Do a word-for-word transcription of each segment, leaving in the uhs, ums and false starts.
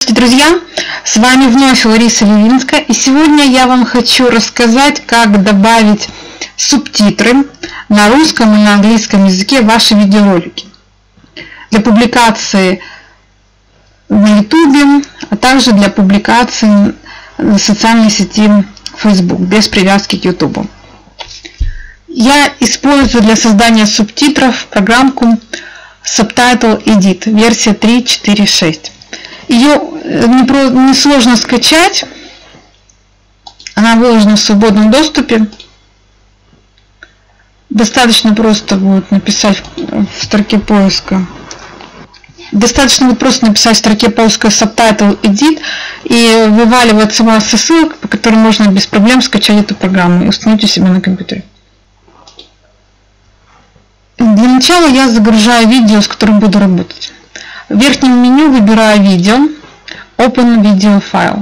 Друзья, с вами вновь Лариса Левинская, и сегодня я вам хочу рассказать, как добавить субтитры на русском и на английском языке в ваши видеоролики для публикации на YouTube, а также для публикации в социальной сети Facebook без привязки к YouTube. Я использую для создания субтитров программку Subtitle Edit версия три точка четыре точка шесть. Ее несложно скачать, она выложена в свободном доступе. Достаточно просто будет написать в строке поиска. Достаточно будет просто написать в строке поиска Subtitle Edit, и вываливается у вас ссылка, по которой можно без проблем скачать эту программу и установить у себя на компьютере. Для начала я загружаю видео, с которым буду работать. В верхнем меню выбираю видео, Open Video File.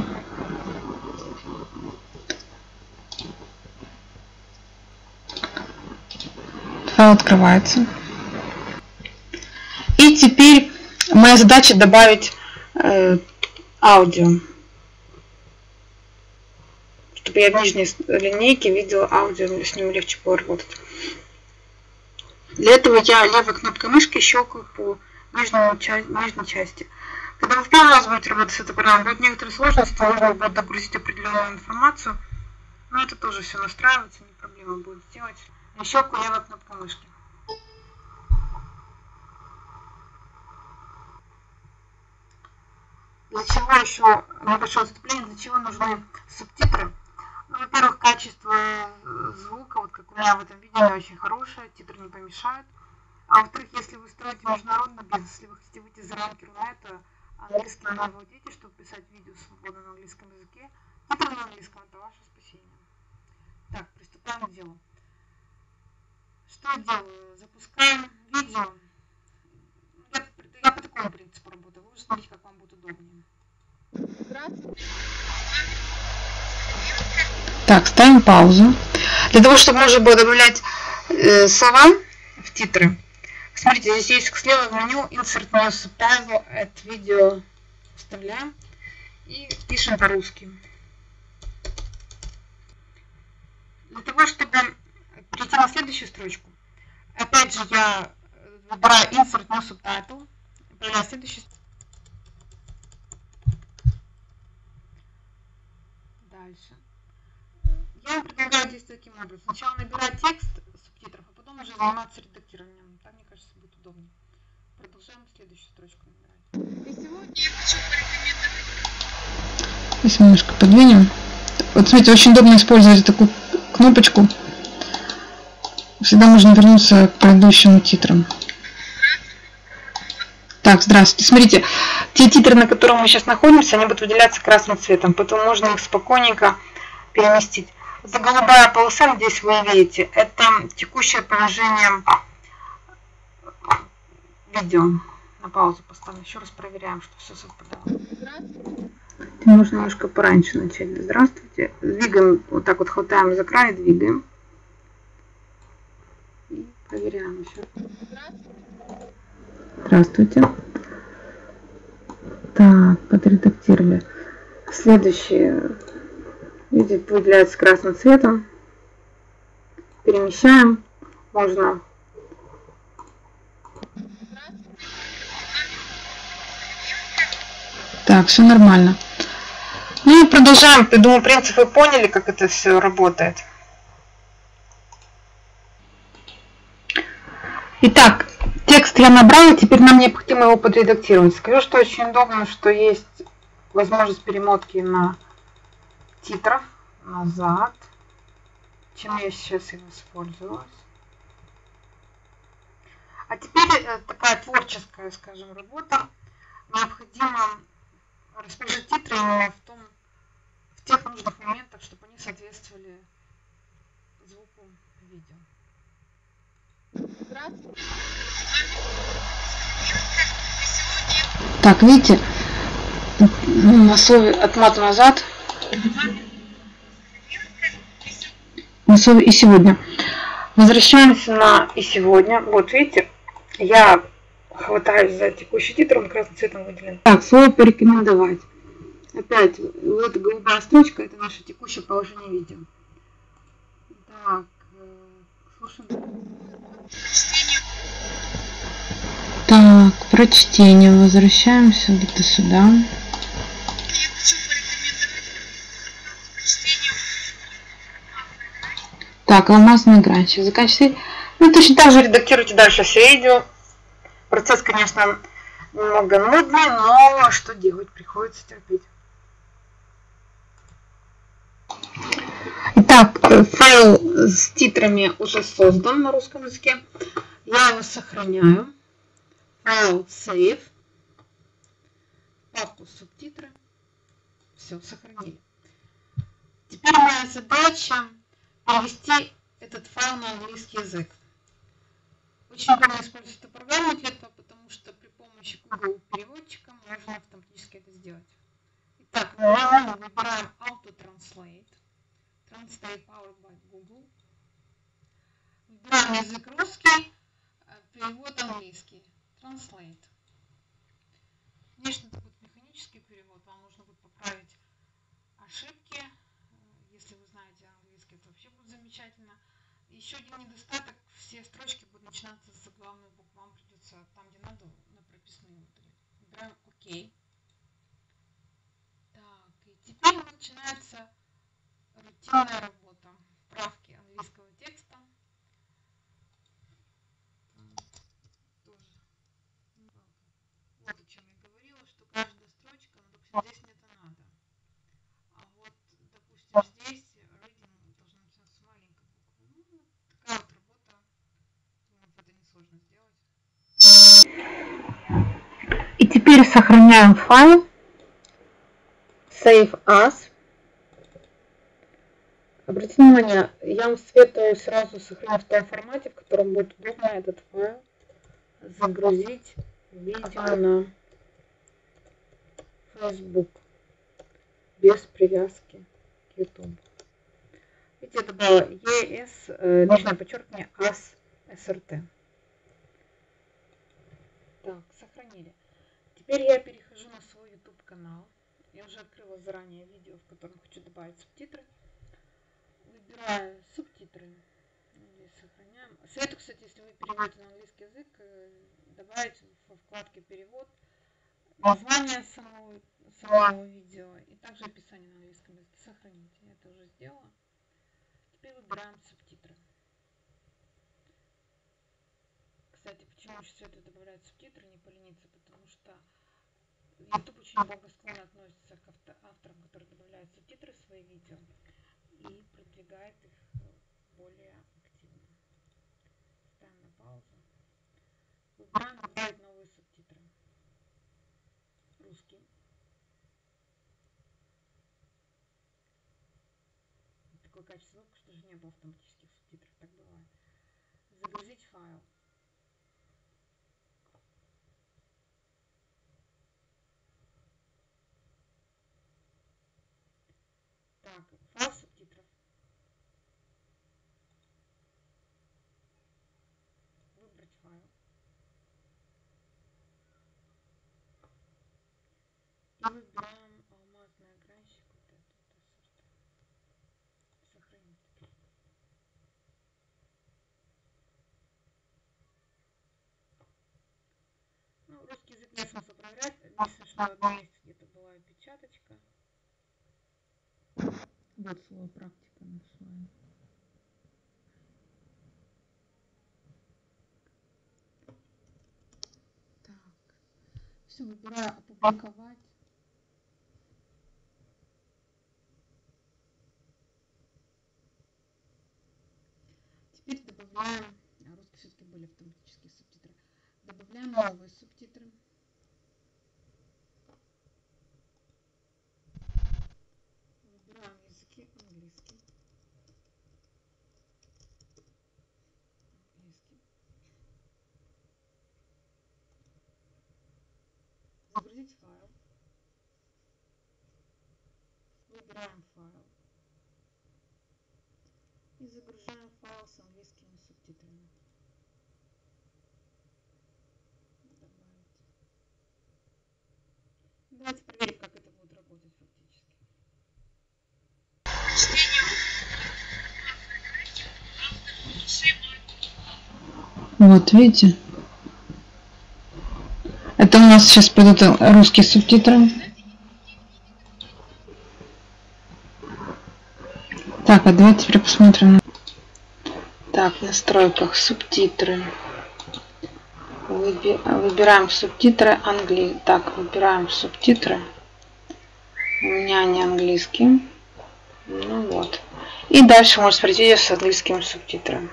Файл открывается. И теперь моя задача добавить э, аудио. Чтобы я в нижней линейке видела аудио, с ним легче было работать. Для этого я левой кнопкой мышки щелкаю по нижней части. Когда вы в первый раз будете работать с этой программой, будут некоторые сложности, нужно будет догрузить определенную информацию, но это тоже все настраивается, не проблема будет сделать. Я щелкаю левой кнопкой мышки. Для чего еще небольшое отступление, для чего нужны субтитры? Ну, во-первых, качество звука, вот как у меня в этом видео, не очень хорошее, титры не помешают. А во-вторых, если вы строите международный бизнес, если вы хотите выйти за рамки Рунета, английский не владеете, чтобы писать видео свободно на английском языке, титры на английском – это ваше спасение. Так, приступаем к делу. Что я делаю? Запускаем видео. Я, я по такому принципу работаю. Вы уже смотрите, как вам будет удобнее. Так, ставим паузу. Для того, чтобы можно было добавлять э, слова в титры. Смотрите, здесь есть слева в меню Insert New Subtitle, это видео вставляем и пишем по-русски. Для того, чтобы перейти на следующую строчку, опять же я выбираю Insert New Subtitle, выбираю следующую. Дальше. Я вам предлагаю действовать таким образом. Сначала набирать текст субтитров, а потом уже заниматься редактированием. Так, мне кажется, будет удобнее. Продолжаем следующую строчку набирать. И сегодня я хочу порекомендовать. Сейчас немножко подвинем. Вот смотрите, очень удобно использовать такую кнопочку. Всегда можно вернуться к предыдущим титрам. Так, здравствуйте. Смотрите, те титры, на которых мы сейчас находимся, они будут выделяться красным цветом, поэтому можно их спокойненько переместить. За голубая полоса, здесь вы видите, это текущее положение видео. На паузу поставлю. Еще раз проверяем, что все совпадало. Нужно немножко пораньше начать. Здравствуйте. Двигаем, вот так вот хватаем за край, двигаем. И проверяем еще. Здравствуйте. Так, подредактировали. Следующее. Видите, выделяется красным цветом. Перемещаем. Можно. Так, все нормально. Ну и продолжаем. Я думаю, принцип вы поняли, как это все работает. Итак, текст я набрала, теперь нам необходимо его подредактировать. Скажу, что очень удобно, что есть возможность перемотки на титров назад, чем я сейчас и воспользовалась. А теперь такая творческая, скажем, работа. Необходимо расположить титры именно в, том, в тех нужных моментах, чтобы они соответствовали звуку видео. Так, видите, на слове отмат назад. На слове и сегодня. Возвращаемся на и сегодня. Вот видите, я хватаюсь за текущий титр, он красным цветом выделен. Так, слово порекомендовать. Опять, вот эта голубая строчка, это наше текущее положение видео. Так, слушаем. Так, прочтение. Возвращаемся где-то сюда. Так, алмазный грань. Сейчас заканчивается. Ну, точно так же редактируйте дальше все видео. Процесс, конечно, немного нудный, но что делать, приходится терпеть. Итак, файл с титрами уже создан на русском языке. Я его сохраняю. Файл save. Папку субтитры. Все, сохранили. Теперь моя задача перевести этот файл на английский язык. Очень удобно использовать эту программу для этого, потому что при помощи Google переводчика можно автоматически это сделать. Итак, мы выбираем Auto Translate. Translate Powered by Google. Выбираем язык русский, перевод английский. Translate. Конечно, это будет механический перевод, вам нужно будет поправить ошибки. Если вы знаете английский, это вообще будет замечательно. Еще один недостаток, все строчки будут начинаться с заглавной буквы. Вам придется там, где надо, на прописные внутри. Выбираем ОК. Так, и теперь начинается рутинная работа. Правки английского текста. Тоже. Вот о чем я говорила, что каждая строчка, но, допустим, здесь мне это надо. А вот, допустим, здесь reading должен начинаться с маленькой буквы. Ну, вот такая вот работа. Думаю, это несложно сделать. И теперь сохраняем файл. Save as. Обратите внимание, я вам советую сразу сохранить в том формате, в котором будет удобно этот файл загрузить видео на Facebook без привязки к YouTube. Видите, это было ес, э, нижнее подчеркивание, ас, срт. Так, сохранили. Теперь я перехожу на свой YouTube канал. Я уже открыла заранее видео, в котором хочу добавить субтитры. Выбираю субтитры. Здесь сохраняем. Советую, кстати, если вы переводите на английский язык, добавить во вкладке перевод название самого, самого видео и также описание на английском языке. Сохраните. Я это уже сделала. Теперь выбираем субтитры. Кстати, почему еще все это добавляют субтитры, не полениться, потому что YouTube очень благосклонно относится к авторам, которые добавляют субтитры в свои видео и продвигает их более активно. Ставим на паузу. Выбираем добавить новые субтитры. Русский. Такое качество звука, что же не было автоматических субтитров, так бывает. Загрузить файл. Так, файл субтитров. Выбрать файл. И выбираем алмазный экранчик. Вот этот вот. Сохранить. Ну, русский язык не смысла проверять. Единственное, что в одном месте где-то была опечаточка. Вот слово практика нашла. Так. Все, выбираю опубликовать. Теперь добавляем, русские все-таки были автоматические субтитры. Добавляем новые субтитры. Выбираем языки английский. Английский. Загрузить файл. Выбираем файл. И загружаем файл с английскими субтитрами. Добавить. Давайте проверим, как это будет работать. Вот, видите? Это у нас сейчас пойдут русские субтитры. Так, а давайте теперь посмотрим. Так, в настройках субтитры. Выбираем субтитры английский. Так, выбираем субтитры. У меня они английские. Ну вот. И дальше можно смотреть видео с английскими субтитрами.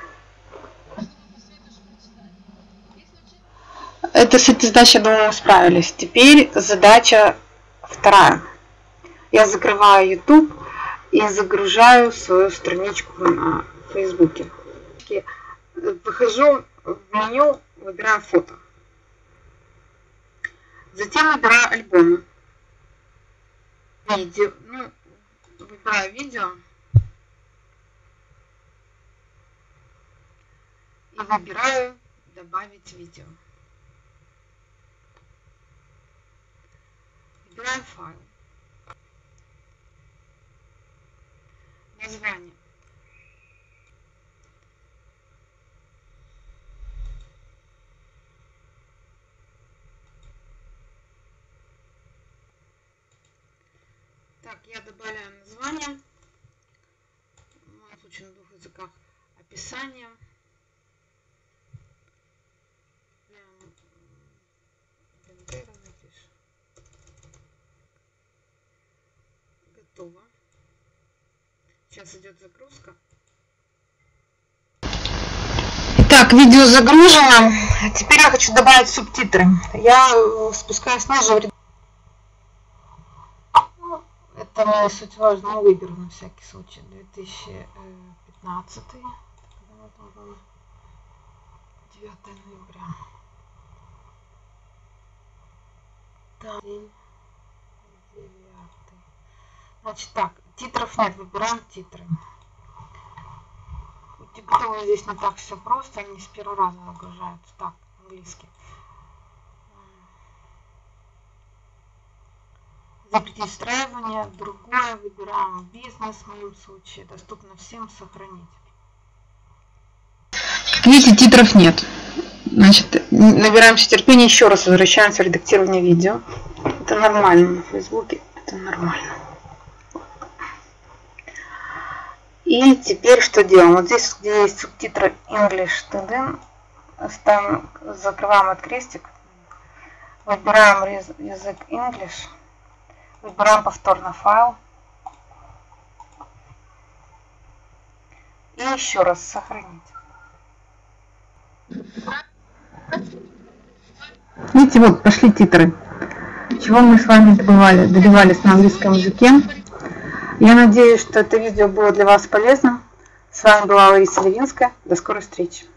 Это с этой задачей, я думаю, мы справились. Теперь задача вторая. Я закрываю YouTube и загружаю свою страничку на Фейсбуке. Выхожу в меню, выбираю фото. Затем выбираю альбомы. Видео. Ну, выбираю видео. И выбираю добавить видео. Выбираю файл. Название. Так, я добавляю название. В моем случае на двух языках. Описание. Готово. Сейчас идет загрузка. Итак, видео загружено. Теперь я хочу добавить субтитры. Я спускаюсь ниже. Это мне суть важно, выберу на всякий случай. две тысячи пятнадцатый. девятое ноября. Так, день девятый. Значит так, титров нет, выбираем титры. У TikTok здесь не так все просто, они с первого раза загружаются. Так, английский. Запретить встраивание, другое выбираем бизнес, в моем случае доступно всем, сохранить. Видите, титров нет. Значит, набираемся терпения, еще раз возвращаемся в редактирование видео. Это нормально на Фейсбуке, это нормально. И теперь что делаем? Вот здесь, где есть субтитры English ти ди, ставим, закрываем этот крестик, выбираем язык English, выбираем повторно файл и еще раз сохранить. Видите, вот пошли титры. Чего мы с вами добывали, добивались на английском языке. Я надеюсь, что это видео было для вас полезным. С вами была Лариса Левинская. До скорой встречи.